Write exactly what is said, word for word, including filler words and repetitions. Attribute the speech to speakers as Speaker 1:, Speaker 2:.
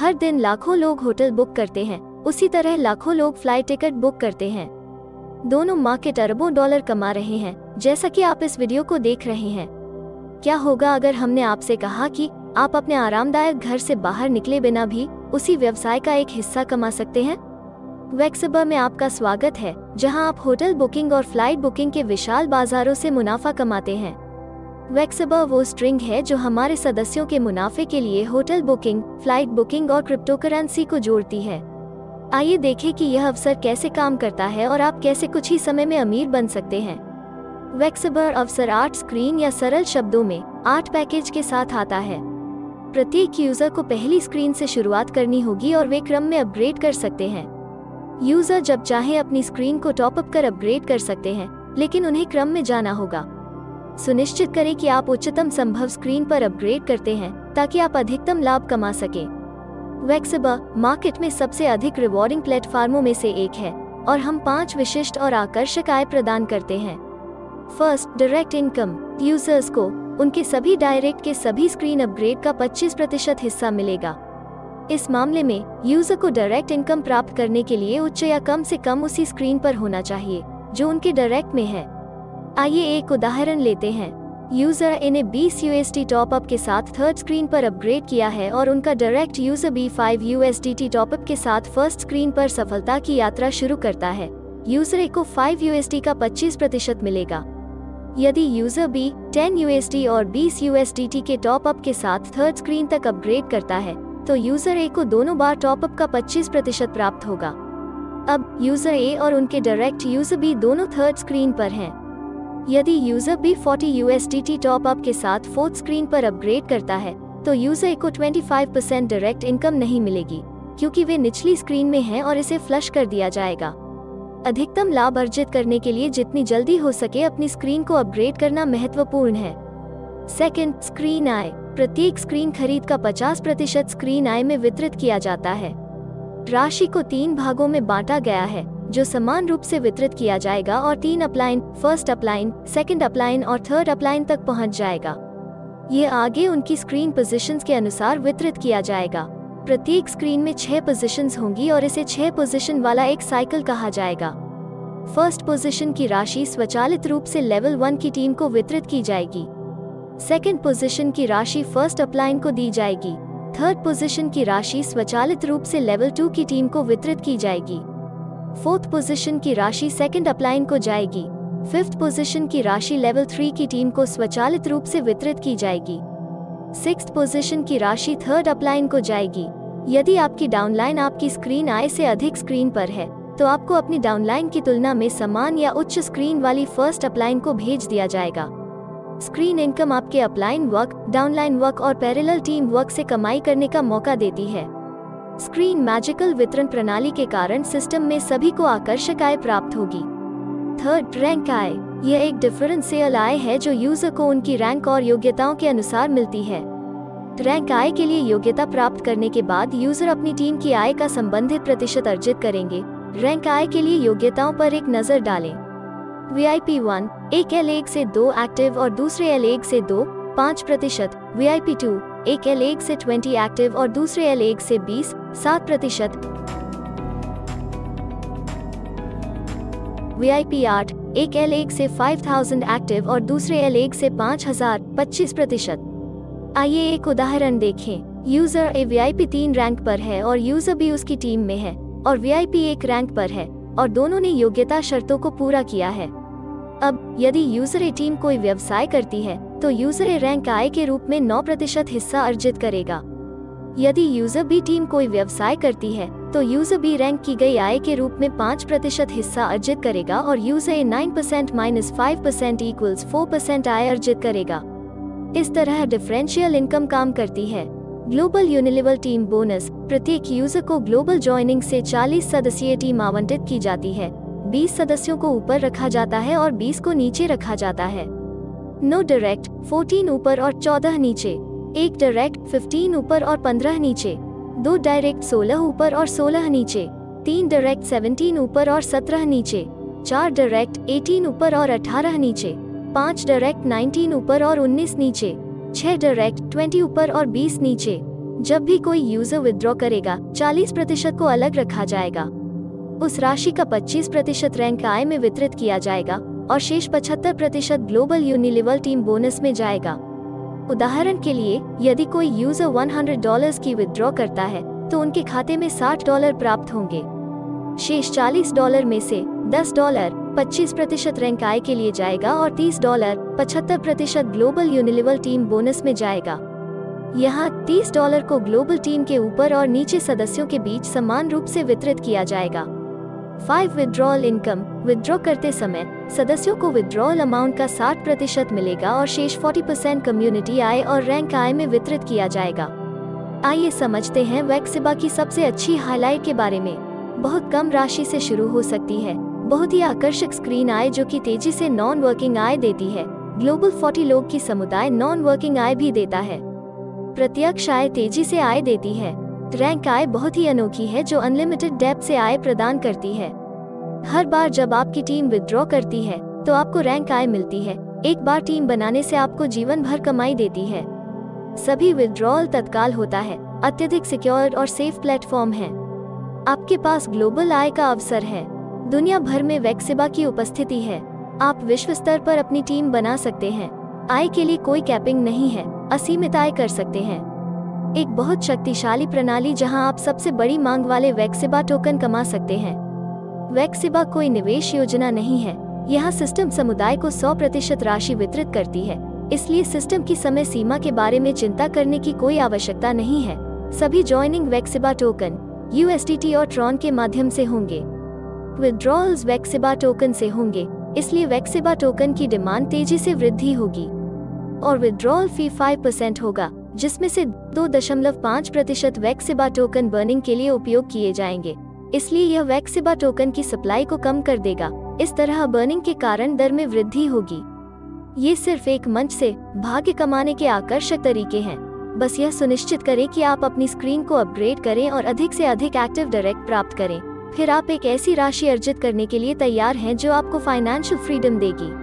Speaker 1: हर दिन लाखों लोग होटल बुक करते हैं, उसी तरह लाखों लोग फ्लाइट टिकट बुक करते हैं। दोनों मार्केट अरबों डॉलर कमा रहे हैं, जैसा कि आप इस वीडियो को देख रहे हैं। क्या होगा अगर हमने आपसे कहा कि आप अपने आरामदायक घर से बाहर निकले बिना भी उसी व्यवसाय का एक हिस्सा कमा सकते हैं? वेक्सबर में आपका स्वागत है, जहां आप होटल बुकिंग और फ्लाइट बुकिंग के विशाल बाजारों से मुनाफा कमाते हैं। वेक्सबर वो स्ट्रिंग है जो हमारे सदस्यों के मुनाफे के लिए होटल बुकिंग, फ्लाइट बुकिंग और क्रिप्टोकरेंसी को जोड़ती है। आइए देखें कि यह अवसर कैसे काम करता है और आप कैसे कुछ ही समय में अमीर बन सकते हैं। वेक्सबर अवसर आठ स्क्रीन या सरल शब्दों में आठ पैकेज के साथ आता है। प्रत्येक यूजर को पहली स्क्रीन से शुरुआत करनी होगी और वे क्रम में अपग्रेड कर सकते हैं। यूजर जब चाहे अपनी स्क्रीन को टॉप अप कर अपग्रेड कर सकते हैं, लेकिन उन्हें क्रम में जाना होगा। सुनिश्चित करें कि आप उच्चतम संभव स्क्रीन पर अपग्रेड करते हैं ताकि आप अधिकतम लाभ कमा सकें। वेक्सबर मार्केट में सबसे अधिक रिवॉर्डिंग प्लेटफॉर्मों में से एक है और हम पांच विशिष्ट और आकर्षक आय प्रदान करते हैं। First, direct income. यूजर्स को उनके सभी डायरेक्ट के सभी स्क्रीन अपग्रेड का पच्चीस प्रतिशत हिस्सा मिलेगा। इस मामले में यूजर को डायरेक्ट इनकम प्राप्त करने के लिए उच्च या कम से कम उसी स्क्रीन पर होना चाहिए जो उनके डायरेक्ट में है। आइए एक उदाहरण लेते हैं। यूजर ए ने बीस यूएसडी टॉप अप के साथ थर्ड स्क्रीन पर अपग्रेड किया है और उनका direct user B five USD top up के साथ फर्स्ट स्क्रीन पर सफलता की यात्रा शुरू करता है। यूजर ए को पाँच यूएसडी का पच्चीस प्रतिशत मिलेगा। यदि यूजर बी दस यूएसडी और बीस यूएसडी के टॉप अप के साथ थर्ड स्क्रीन तक अपग्रेड करता है, तो यूजर ए को दोनों बार टॉप अप का पच्चीस प्रतिशत प्राप्त होगा। अब यूजर ए और उनके डायरेक्ट यूजर बी दोनों थर्ड स्क्रीन पर हैं। यदि यूजर बी चालीस यूएसडी टॉप अप के साथ फोर्थ स्क्रीन पर अपग्रेड करता है, तो यूजर ए को पच्चीस परसेंट डायरेक्ट इनकम नहीं मिलेगी, क्योंकि वे निचली स्क्रीन में हैं और इसे फ्लश कर दिया जाएगा। अधिकतम लाभ अर्जित करने के लिए जितनी जल्दी हो सके अपनी स्क्रीन को अपग्रेड करना महत्वपूर्ण है। सेकंड, स्क्रीन आय। प्रत्येक स्क्रीन खरीद का पचास प्रतिशत स्क्रीन आय में वितरित किया जाता है। राशि को तीन भागों में बांटा गया है, जो समान रूप से वितरित किया जाएगा और तीन upline, first upline, second upline और थर्ड अपलाइन तक पहुंच जाएगा। ये आगे उनकी स्क्रीन पोजीशंस के अनुसार वितरित किया जाएगा। प्रत्येक स्क्रीन में छह पोजीशंस होंगी और इसे छह पोजीशन वाला एक साइकिल कहा जाएगा। फर्स्ट पोजीशन की राशि स्वचालित रूप से लेवल वन की टीम को वितरित की जाएगी। सेकंड पोजीशन की राशि फर्स्ट अपलाइन को दी जाएगी। थर्ड पोजीशन की राशि स्वचालित रूप से लेवल टू की टीम को वितरित की जाएगी। फोर्थ पोजीशन की राशि सेकंड अपलाइन को जाएगी। फिफ्थ पोजीशन की राशि लेवल थ्री की टीम को स्वचालित रूप से वितरित की जाएगी। सिक्स्थ पोजीशन की राशि थर्ड अपलाइन को जाएगी। यदि आपकी डाउनलाइन आपकी स्क्रीन आय से अधिक स्क्रीन पर है, तो आपको अपनी डाउनलाइन की तुलना में समान या उच्च स्क्रीन वाली फर्स्ट अपलाइन को भेज दिया जाएगा। स्क्रीन इनकम आपके अपलाइन वर्क, डाउनलाइन वर्क और पैरेलल टीम वर्क से कमाई करने का मौका देती है। स्क्रीन मैजिकल वितरण प्रणाली के कारण सिस्टम में सभी को आकर्षक आय प्राप्त होगी। थर्ड, रैंक आय। यह एक डिफरेंशियल आय है जो यूजर को उनकी रैंक और योग्यताओं के अनुसार मिलती है। रैंक आय के लिए योग्यता प्राप्त करने के बाद यूजर अपनी टीम की आय का संबंधित प्रतिशत अर्जित करेंगे। रैंक आय के लिए योग्यताओं पर एक नजर डालें। वी आई पी वन, एक एल एक से दो एक्टिव और दूसरे एल एक से दो, पाँच प्रतिशत। वी आई पी टू, एक एल एक से बीस एक्टिव और दूसरे एल एक से बीस, सात प्रतिशत। वी आई पी आठ, एक एल एक से पाँच हज़ार एक्टिव और दूसरे एल एक से पाँच हज़ार, पच्चीस प्रतिशत। आइए एक उदाहरण देखें। User A V I P तीन रैंक पर है और यूजर बी उसकी टीम में है और वी आई पी एक रैंक पर है और दोनों ने योग्यता शर्तों को पूरा किया है। अब यदि यूजर ए टीम कोई व्यवसाय करती है, तो यूजर ए रैंक आय के रूप में नौ प्रतिशत हिस्सा अर्जित करेगा। यदि यूजर बी टीम कोई व्यवसाय करती है, तो यूजर बी रैंक की गई आय के रूप में पाँच प्रतिशत हिस्सा अर्जित करेगा और user A nine percent minus five percent equals four percent आय अर्जित करेगा। इस तरह डिफरेंशियल इनकम काम करती है। Global unilevel team bonus. प्रत्येक यूजर को ग्लोबल ज्वाइनिंग से चालीस सदस्यीय टीम आवंटित की जाती है। बीस सदस्यों को ऊपर रखा जाता है और बीस को नीचे रखा जाता है। नो डायरेक्ट, चौदह ऊपर और चौदह नीचे। एक डायरेक्ट, पंद्रह ऊपर और पंद्रह नीचे। दो डायरेक्ट, सोलह ऊपर और सोलह नीचे। तीन डायरेक्ट, सत्रह ऊपर और सत्रह नीचे। चार डायरेक्ट, अठारह ऊपर और अठारह नीचे। पाँच डायरेक्ट, उन्नीस ऊपर और उन्नीस नीचे। छह डायरेक्ट, बीस ऊपर और बीस नीचे। जब भी कोई यूजर विथड्रॉ करेगा, चालीस प्रतिशत को अलग रखा जाएगा। उस राशि का पच्चीस प्रतिशत रैंक आय में वितरित किया जाएगा और शेष पचहत्तर प्रतिशत ग्लोबल यूनिलीवर टीम बोनस में जाएगा। उदाहरण के लिए, यदि कोई यूजर सौ डॉलर्स की विथड्रॉ करता है तो उनके खाते में साठ डॉलर प्राप्त होंगे। शेष चालीस डॉलर में से दस डॉलर पच्चीस प्रतिशत रैंक आय के लिए जाएगा और तीस डॉलर पचहत्तर प्रतिशत ग्लोबल यूनिलीवर टीम बोनस में जाएगा। यहाँ तीस डॉलर को ग्लोबल टीम के ऊपर और नीचे सदस्यों के बीच समान रूप से वितरित किया जाएगा। Five withdrawal income. विथड्रॉ करते समय सदस्यों को विथड्रॉल अमाउंट का साठ प्रतिशत मिलेगा और शेष चालीस परसेंट कम्युनिटी आय और रैंक आय में वितरित किया जाएगा। आइए समझते हैं वेक्सिबा की सबसे अच्छी हाइलाइट के बारे में। बहुत कम राशि से शुरू हो सकती है, बहुत ही आकर्षक स्क्रीन आय जो कि तेजी से नॉन वर्किंग आय देती है। ग्लोबल चालीस लोग की समुदाय नॉन वर्किंग आय भी देता है। प्रत्यक्ष आय तेजी से आय देती है। रैंक आय बहुत ही अनोखी है जो अनलिमिटेड डेप्थ से आय प्रदान करती है। हर बार जब आपकी टीम विथड्रॉ करती है तो आपको रैंक आय मिलती है। एक बार टीम बनाने से आपको जीवन भर कमाई देती है। सभी विथड्रॉल तत्काल होता है, अत्यधिक सिक्योर और सेफ प्लेटफॉर्म है। आपके पास ग्लोबल आय का अवसर है। दुनिया भर में वेक्सिबा की उपस्थिति है। आप विश्व स्तर पर अपनी टीम बना सकते हैं। आय के लिए कोई कैपिंग नहीं है, असीमित आय कर सकते हैं। एक बहुत शक्तिशाली प्रणाली जहां आप सबसे बड़ी मांग वाले वेक्सिबा टोकन कमा सकते हैं। वेक्सिबा कोई निवेश योजना नहीं है। यहाँ सिस्टम समुदाय को सौ प्रतिशत राशि वितरित करती है, इसलिए सिस्टम की समय सीमा के बारे में चिंता करने की कोई आवश्यकता नहीं है। सभी जॉइनिंग वेक्सिबा token U S D T और ट्रॉन के माध्यम से होंगे। विथड्रॉल्स वेक्सिबा टोकन से होंगे, इसलिए वेक्सिबा टोकन की डिमांड तेजी से वृद्धि होगी और विथड्रॉल फी पाँच परसेंट होगा, जिसमें से दो दशमलव पाँच प्रतिशत वेक्सिबा टोकन बर्निंग के लिए उपयोग किए जाएंगे। इसलिए यह वेक्सिबा टोकन की सप्लाई को कम कर देगा। इस तरह बर्निंग के कारण दर में वृद्धि होगी। ये सिर्फ एक मंच से भाग्य कमाने के आकर्षक तरीके हैं। बस यह सुनिश्चित करें कि आप अपनी स्क्रीन को अपग्रेड करें और अधिक से अधिक एक्टिव डायरेक्ट प्राप्त करें। फिर आप एक ऐसी राशि अर्जित करने के लिए तैयार हैं जो आपको फाइनेंशियल फ्रीडम देगी।